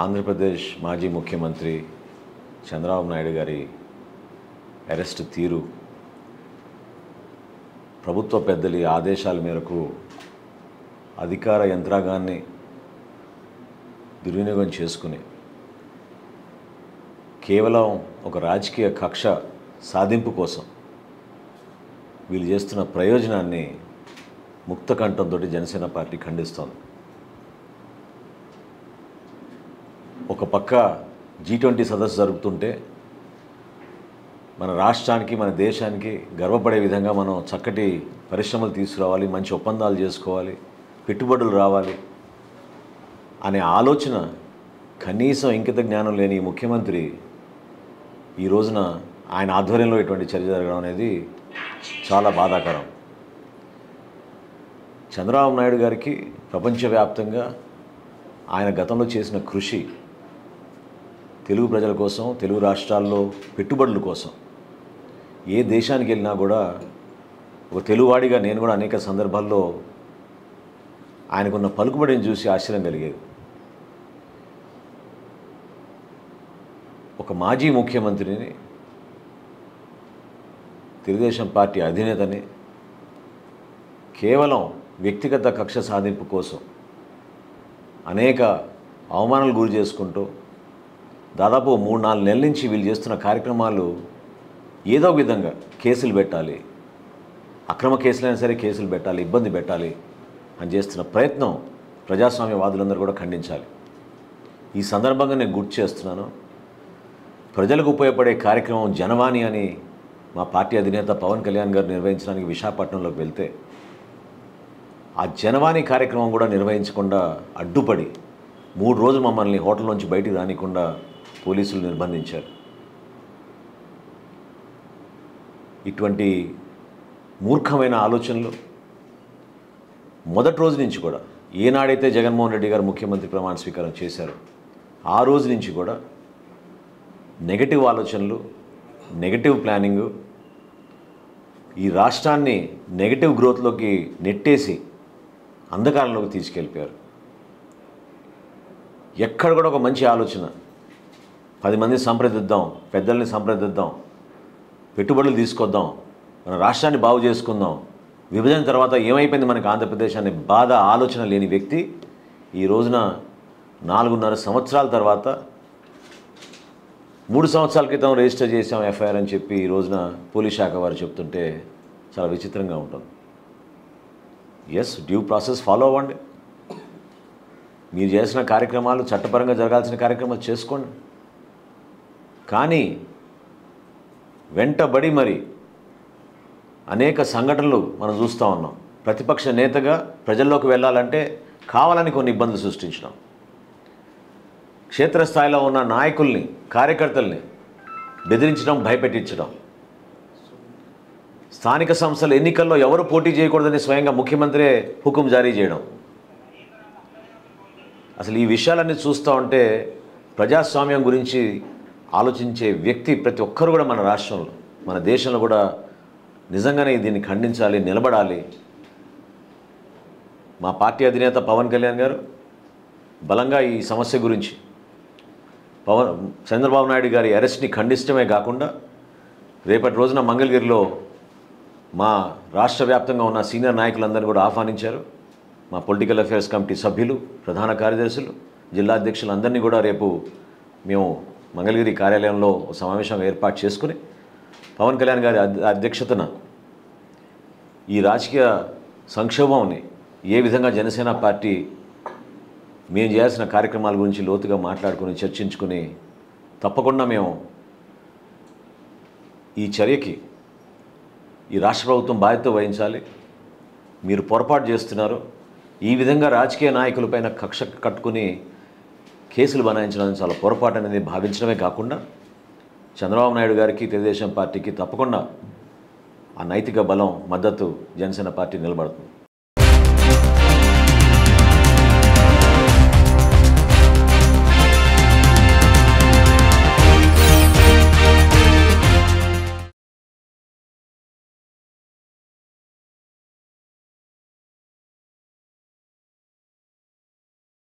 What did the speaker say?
ఆంధ్రప్రదేశ్ మాజీ ముఖ్యమంత్రి చంద్రబాబు నాయుడు గారి అరెస్ట్ తీరు ప్రభుత్వ పెద్దల ఆదేశాల మేరకు అధికార యంత్రాంగాన్ని దుర్వినియోగం చేసుకుని కేవలం ఒక రాజకీయ కక్ష సాధింపు కోసం వీళ్ళు చేస్తున్న ప్రయోజనాన్ని ముక్త కంఠంతో జనసేన పార్టీ ఖండిస్తోంది. ఒక పక్క G20 సదస్సు జరుగుతుంటే మన రాష్ట్రానికి మన దేశానికి గర్వపడే విధంగా మనం చక్కటి పరిశ్రమలు తీసుకురావాలి, మంచి ఒప్పందాలు చేసుకోవాలి, పెట్టుబడులు రావాలి అనే ఆలోచన కనీసం ఇంకిత జ్ఞానం లేని ఈ ముఖ్యమంత్రి ఈ రోజున ఆయన ఆధ్వర్యంలో ఇటువంటి చర్య జరగడం అనేది చాలా బాధాకరం. చంద్రబాబు నాయుడు గారికి ప్రపంచవ్యాప్తంగా ఆయన గతంలో చేసిన కృషి తెలుగు ప్రజల కోసం, తెలుగు రాష్ట్రాల్లో పెట్టుబడుల కోసం ఏ దేశానికి వెళ్ళినా కూడా ఒక తెలుగువాడిగా నేను కూడా అనేక సందర్భాల్లో ఆయనకున్న పలుకుబడిని చూసి ఆశ్చర్యం కలిగేది. ఒక మాజీ ముఖ్యమంత్రిని, తెలుగుదేశం పార్టీ అధినేతని కేవలం వ్యక్తిగత కక్ష సాధింపు కోసం అనేక అవమానాలు గురి చేసుకుంటూ దాదాపు 3-4 నెలల నుంచి వీళ్ళు చేస్తున్న కార్యక్రమాలు ఏదో విధంగా కేసులు పెట్టాలి, అక్రమ కేసులైనా సరే కేసులు పెట్టాలి, ఇబ్బంది పెట్టాలి అని చేస్తున్న ప్రయత్నం ప్రజాస్వామ్యవాదులందరూ కూడా ఖండించాలి. ఈ సందర్భంగా నేను గుర్తు చేస్తున్నాను, ప్రజలకు ఉపయోగపడే కార్యక్రమం జనవాణి అని మా పార్టీ అధినేత పవన్ కళ్యాణ్ గారు నిర్వహించడానికి విశాఖపట్నంలోకి వెళ్తే ఆ జనవాణి కార్యక్రమం కూడా నిర్వహించకుండా అడ్డుపడి 3 రోజులు మమ్మల్ని హోటల్ నుంచి బయటికి రానికుండా పోలీసులు నిర్బంధించారు. ఇటువంటి మూర్ఖమైన ఆలోచనలు మొదటి రోజు నుంచి కూడా, ఏనాడైతే జగన్మోహన్ రెడ్డి గారు ముఖ్యమంత్రి ప్రమాణ స్వీకారం చేశారో ఆ రోజు నుంచి కూడా నెగటివ్ ఆలోచనలు, నెగటివ్ ప్లానింగు, ఈ రాష్ట్రాన్ని నెగటివ్ గ్రోత్లోకి నెట్టేసి అంధకారంలోకి తీసుకెళ్ళిపోయారు. ఎక్కడ కూడా ఒక మంచి ఆలోచన, 10 మందిని సంప్రదిద్దాం, పెద్దల్ని సంప్రదిద్దాం, పెట్టుబడులు తీసుకొద్దాం, మన రాష్ట్రాన్ని బాగు చేసుకుందాం, విభజన తర్వాత ఏమైపోయింది మనకి ఆంధ్రప్రదేశ్ అనే బాధ ఆలోచన లేని వ్యక్తి ఈ రోజున 4.5 సంవత్సరాల తర్వాత 3 సంవత్సరాల క్రితం రిజిస్టర్ చేసాం ఎఫ్ఐఆర్ అని చెప్పి ఈ రోజున పోలీస్ శాఖ వారు చెప్తుంటే చాలా విచిత్రంగా ఉంటుంది. ఎస్, డ్యూ ప్రాసెస్ ఫాలో అవ్వండి, మీరు చేసిన కార్యక్రమాలు చట్టపరంగా జరగాల్సిన కార్యక్రమాలు చేసుకోండి. కానీ వెంటబడి మరి అనేక సంఘటనలు మనం చూస్తూ ఉన్నాం. ప్రతిపక్ష నేతగా ప్రజల్లోకి వెళ్ళాలంటే కావాలని కొన్ని ఇబ్బందులు సృష్టించడం, క్షేత్రస్థాయిలో ఉన్న నాయకుల్ని, కార్యకర్తల్ని బెదిరించడం, భయపెట్టించడం, స్థానిక సంస్థల ఎన్నికల్లో ఎవరు పోటీ చేయకూడదని స్వయంగా ముఖ్యమంత్రే హుకుం జారీ చేయడం. అసలు ఈ విషయాలన్నీ చూస్తూ ఉంటే ప్రజాస్వామ్యం గురించి ఆలోచించే వ్యక్తి ప్రతి ఒక్కరు కూడా మన రాష్ట్రంలో, మన దేశంలో కూడా నిజంగానే దీన్ని ఖండించాలి, నిలబడాలి. మా పార్టీ అధినేత పవన్ కళ్యాణ్ గారు బలంగా ఈ సమస్య గురించి చంద్రబాబు నాయుడు గారి అరెస్ట్ని ఖండించడమే కాకుండా రేపటి రోజున మంగళగిరిలో మా రాష్ట్ర వ్యాప్తంగా ఉన్న సీనియర్ నాయకులందరినీ కూడా ఆహ్వానించారు. మా పొలిటికల్ అఫైర్స్ కమిటీ సభ్యులు, ప్రధాన కార్యదర్శులు, జిల్లా అధ్యక్షులందరినీ కూడా రేపు మేము మంగళగిరి కార్యాలయంలో సమావేశం ఏర్పాటు చేసుకుని పవన్ కళ్యాణ్ గారి అధ్యక్షతన ఈ రాజకీయ సంక్షోభంని ఏ విధంగా జనసేన పార్టీ మేము చేయాల్సిన కార్యక్రమాల గురించి లోతుగా మాట్లాడుకుని చర్చించుకుని తప్పకుండా మేము ఈ చర్యకి ఈ రాష్ట్ర ప్రభుత్వం బాధ్యత వహించాలి. మీరు పొరపాటు చేస్తున్నారు, ఈ విధంగా రాజకీయ నాయకులపైన కక్ష కట్టుకుని కేసులు బనాయించడం చాలా పొరపాటు అనేది భావించడమే కాకుండా చంద్రబాబు నాయుడు గారికి, తెలుగుదేశం పార్టీకి తప్పకుండా ఆ నైతిక బలం, మద్దతు జనసేన పార్టీ నిలబడుతుంది.